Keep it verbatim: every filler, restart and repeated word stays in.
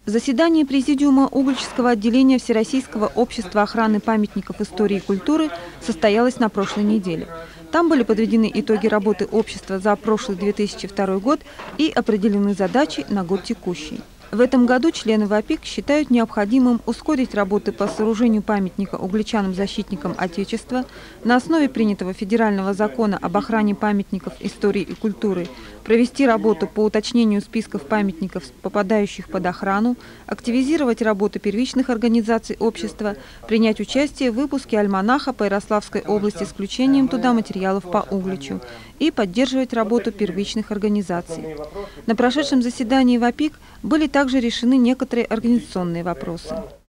Заседание Президиума Угличского отделения Всероссийского общества охраны памятников истории и культуры состоялось на прошлой неделе. Там были подведены итоги работы общества за прошлый две тысячи второй год и определены задачи на год текущий. В этом году члены ВАПИК считают необходимым ускорить работы по сооружению памятника угличанам-защитникам Отечества на основе принятого федерального закона об охране памятников истории и культуры, провести работу по уточнению списков памятников, попадающих под охрану, активизировать работу первичных организаций общества, принять участие в выпуске альманаха по Ярославской области с включением туда материалов по Угличу и поддерживать работу первичных организаций. На прошедшем заседании ВАПИК были также решены некоторые организационные вопросы.